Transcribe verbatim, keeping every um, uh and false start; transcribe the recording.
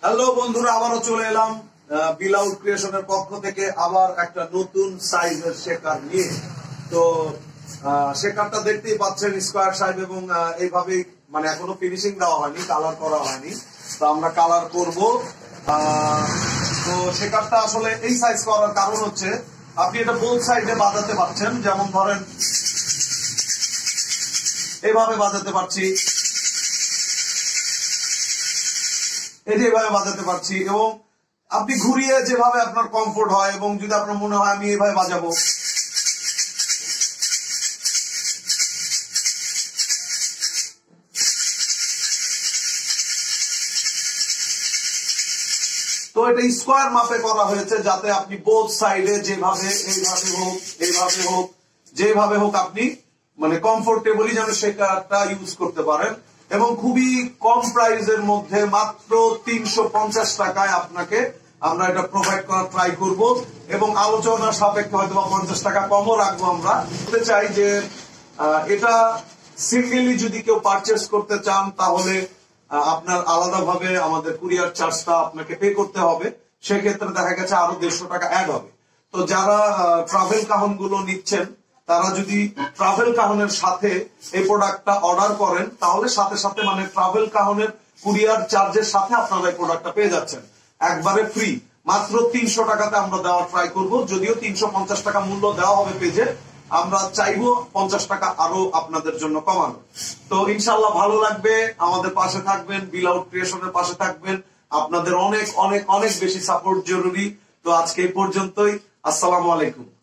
Hello বন্ধুরা, আবারও চলে এলাম বিলাউড ক্রিয়েশনের পক্ষ থেকে আবার একটা নতুন সাইজের শেকার নিয়ে। তো শেকারটা দেখতেই পাচ্ছেন স্কোয়ার সাইজ এবং এইভাবেই মানে এখনো ফিনিশিং দেওয়া হয়নি, কালার করা হয়নি। তো আমরা কালার করব। তো শেকারটা আসলে এই সাইজ করার কারণ হচ্ছে আপনি এটা বোথ সাইডে বাজাতে পারছেন। যেমন ধরেন এইভাবে বাজাতে পারছি, এই যে এভাবে বাজাতে পারছি, এবং আপনি ঘুরিয়ে যেভাবে আপনার কমফোর্ট হয় এবং যদি আপনার মনে হয় আমি এভাবে বাজাবো, তো এটা স্কোয়ার মাপে করা হয়েছে যাতে আপনি বোথ সাইডে যেভাবে এইভাবে হোক এইভাবে হোক যেভাবে হোক আপনি মানে কমফোর্টেবলি যেন শেকারটা ইউজ করতে পারেন। এবং খুবই কম প্রাইসের মধ্যে মাত্র তিনশো পঞ্চাশ টাকায় আপনাকে আমরা এটা প্রোভাইড করার ট্রাই করব, এবং আলোচনা সাপেক্ষে হয়তো বা পঞ্চাশ টাকা কমও রাখবো। আমরা বলতে চাই যে এটা সিঙ্গেলি যদি কেউ পারচেস করতে চান তাহলে আপনার আলাদাভাবে আমাদের কুরিয়ার চার্জটা আপনাকে পে করতে হবে। সেক্ষেত্রে দেখা গেছে আরো দেড়শো টাকা অ্যাড হবে। তো যারা ট্রাভেল কাহন গুলো নিচ্ছেন তারা যদি ট্রাভেল কাহনের সাথে এই প্রোডাক্টটা অর্ডার করেন তাহলে সাথে সাথে মানে ট্রাভেল কাহনের কুরিয়ার চার্জের সাথে আপনারা এই প্রোডাক্টটা পেয়ে যাচ্ছেন একবারে ফ্রি। মাত্র তিনশো টাকাতে আমরা দেওয়ার ট্রাই করব। যদিও তিনশো পঞ্চাশ টাকা মূল্য দেওয়া হবে পেজে, আমরা চাইবো পঞ্চাশ টাকা আরো আপনাদের জন্য কমানো। তো ইনশাল্লাহ ভালো লাগবে, আমাদের পাশে থাকবেন, বিলাউড ক্রিয়েশনের পাশে থাকবেন। আপনাদের অনেক অনেক অনেক বেশি সাপোর্ট জরুরি। তো আজকে এই পর্যন্তই। আসসালামু আলাইকুম।